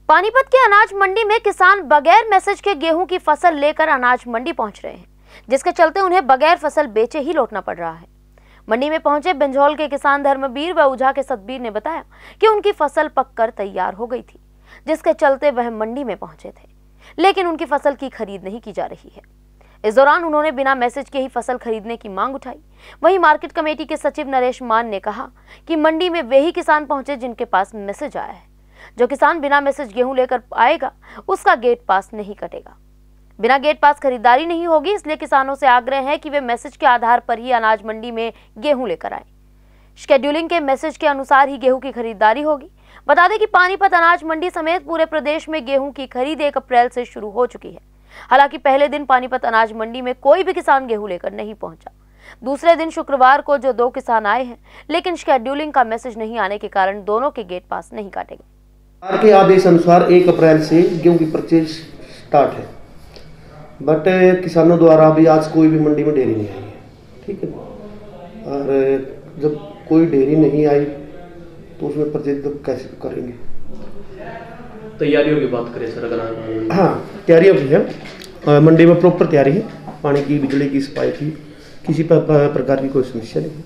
पानीपत के अनाज मंडी में किसान बगैर मैसेज के गेहूं की फसल लेकर अनाज मंडी पहुंच रहे हैं, जिसके चलते उन्हें बगैर फसल बेचे ही लौटना पड़ रहा है। मंडी में पहुंचे बिंझौल के किसान धर्मवीर व उझा के सतबीर ने बताया कि उनकी फसल पककर तैयार हो गई थी, जिसके चलते वह मंडी में पहुंचे थे, लेकिन उनकी फसल की खरीद नहीं की जा रही है। इस दौरान उन्होंने बिना मैसेज के ही फसल खरीदने की मांग उठाई। वहीं मार्केट कमेटी के सचिव नरेश मान ने कहा कि मंडी में वे ही किसान पहुंचे जिनके पास मैसेज आया है। जो किसान बिना मैसेज गेहूं लेकर आएगा उसका गेट पास नहीं कटेगा। बिना गेट पास खरीदारी नहीं होगी, इसलिए किसानों से आग्रह है कि वे मैसेज के आधार पर ही अनाज मंडी में गेहूं लेकर आए। शेड्यूलिंग के मैसेज के अनुसार ही गेहूं की खरीदारी होगी। बता दें कि पानीपत अनाज मंडी समेत पूरे प्रदेश में गेहूं की खरीद 1 अप्रैल से शुरू हो चुकी है। हालांकि पहले दिन पानीपत अनाज मंडी में कोई भी किसान गेहूं लेकर नहीं पहुंचा। दूसरे दिन शुक्रवार को जो 2 किसान आए हैं, लेकिन शेड्यूलिंग का मैसेज नहीं आने के कारण दोनों के गेट पास नहीं काटे गए। सरकार के आदेश अनुसार 1 अप्रैल से गेहूं की परचेज स्टार्ट है, बट किसानों द्वारा अभी आज कोई भी मंडी में ढेरी नहीं आई है। ठीक है, और जब कोई ढेरी नहीं आई तो उसमें परचेज तो कैसे करेंगे। तैयारियों की बात करें सर, अगर हाँ तैयारियों की है, मंडी में प्रॉपर तैयारी है। पानी की, बिजली की, सफाई की, किसी प्रकार की कोई समस्या नहीं है।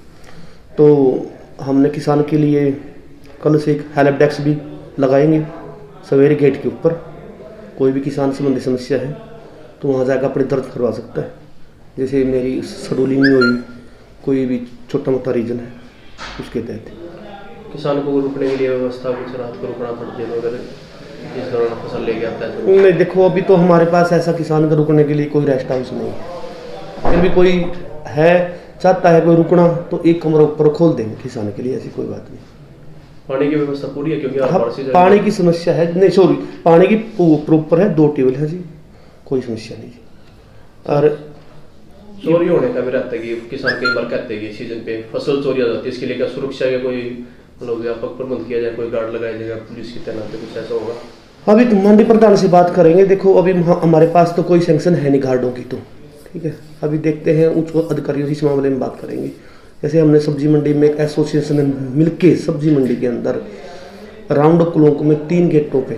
तो हमने किसान के लिए कल से एक हेल्प डेस्क भी लगाएंगे सवेरे गेट के ऊपर। कोई भी किसान संबंधी समस्या है तो वहाँ जाकर अपनी दर्ज करवा सकता है। जैसे मेरी शेड्यूलिंग में हुई, कोई भी छोटा मोटा रीजन है उसके तहत किसान को रुकने के लिए व्यवस्था, कुछ रात को रुकना पड़ती है अगर इस दौरान फसल लेके आता है तो? नहीं, देखो अभी तो हमारे पास ऐसा किसान का रुकने के लिए कोई रेस्ट हाउस नहीं है। फिर भी कोई है चाहता है कोई रुकना तो एक कमरा ऊपर खोल देंगे किसान के लिए, ऐसी कोई बात नहीं। पानी की व्यवस्था पूरी है क्योंकि पानी की समस्या है नहीं, सॉरी पानी की प्रॉपर है, 2 ट्यूबवेल है जी, कोई समस्या नहीं जी। और चोरी होने का भी रहता है कि किसान कई बार कहते हैं कि सीजन पे फसल चोरी हो जाती है, इसके लिए क्या सुरक्षा के कोई व्यापक प्रबंध किया जाए, कोई गार्ड लगाया जाएगा, पुलिस की तैनाती, कुछ ऐसा होगा? अभी तो मंडी प्रधान से बात करेंगे। देखो अभी हमारे पास तो कोई सैंक्शन है नहीं गार्डों की, तो ठीक है अभी देखते हैं उच्च अधिकारियों से इस मामले में बात करेंगे। जैसे हमने सब्जी मंडी में एक एसोसिएशन में मिलके सब्जी मंडी के अंदर राउंड अप क्लॉक में 3 गेटों पे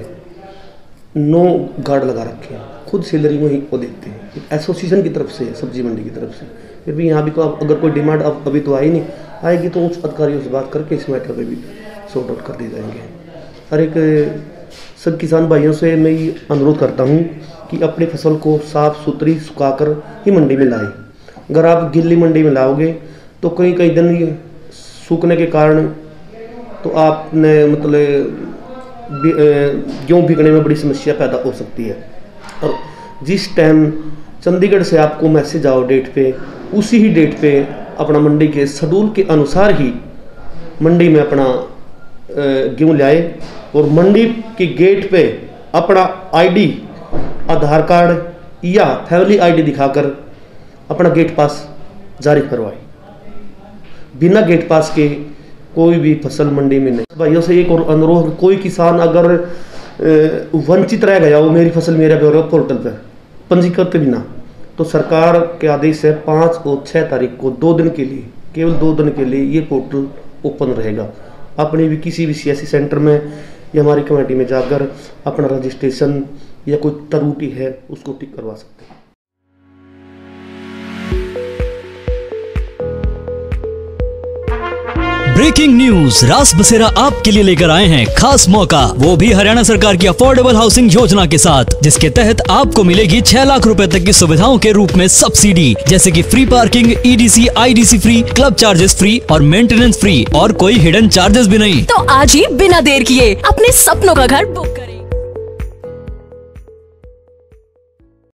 9 गार्ड लगा रखे हैं, खुद सैलरी वहीं को देते हैं, एसोसिएशन की तरफ से, सब्जी मंडी की तरफ से। फिर भी यहाँ भी को अगर कोई डिमांड अब अभी तो आई नहीं, आएगी तो उच्च अधिकारियों से बात करके इस मैटर पे भी सॉर्ट आउट कर दिए जाएंगे। हर एक सब किसान भाइयों से मैं ये अनुरोध करता हूँ कि अपनी फसल को साफ सुथरी सुखाकर ही मंडी में लाए। अगर आप गिल्ली मंडी में लाओगे तो कई दिन सूखने के कारण तो आपने मतलब गेहूँ बिकने में बड़ी समस्या पैदा हो सकती है। और जिस टाइम चंडीगढ़ से आपको मैसेज आओ डेट पे, उसी ही डेट पे अपना मंडी के शेड्यूल के अनुसार ही मंडी में अपना गेहूँ लाए और मंडी के गेट पे अपना आईडी, आधार कार्ड या फैमिली आईडी दिखाकर अपना गेट पास जारी करवाए। बिना गेट पास के कोई भी फसल मंडी में नहीं। भाइयों से एक और अनुरोध, कोई किसान अगर वंचित रह गया हो मेरी फसल मेरा ब्यौरा पोर्टल पर पंजीकृत बिना, तो सरकार के आदेश है 5 और 6 तारीख को 2 दिन के लिए, केवल 2 दिन के लिए ये पोर्टल ओपन रहेगा। अपने भी किसी भी सीएससी सेंटर में या हमारी कमेटी में जाकर अपना रजिस्ट्रेशन या कोई त्रुटि है उसको ठीक करवा सकते हैं। ब्रेकिंग न्यूज, रास बसेरा आपके लिए लेकर आए हैं खास मौका, वो भी हरियाणा सरकार की अफोर्डेबल हाउसिंग योजना के साथ, जिसके तहत आपको मिलेगी 6 लाख रुपए तक की सुविधाओं के रूप में सब्सिडी, जैसे कि free parking, EDC, IDC free, club charges free और मेंटेनेंस फ्री, और कोई हिडन चार्जेस भी नहीं। तो आज ही बिना देर किए अपने सपनों का घर बुक करें।